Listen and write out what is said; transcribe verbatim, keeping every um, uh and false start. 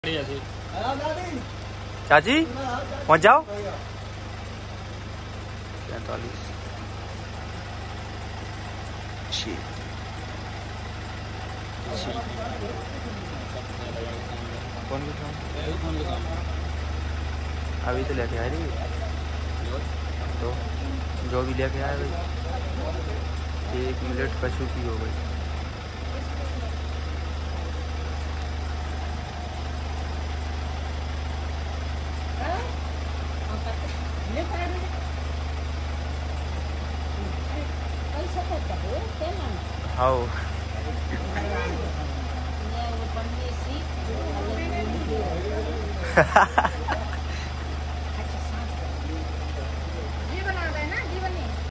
चाची पहुंच जाओ। पैंतालीस कौन अभी तो लेके आए रही तो जो भी लेके आए भाई एक मिनट कशु की हो गई। हाँ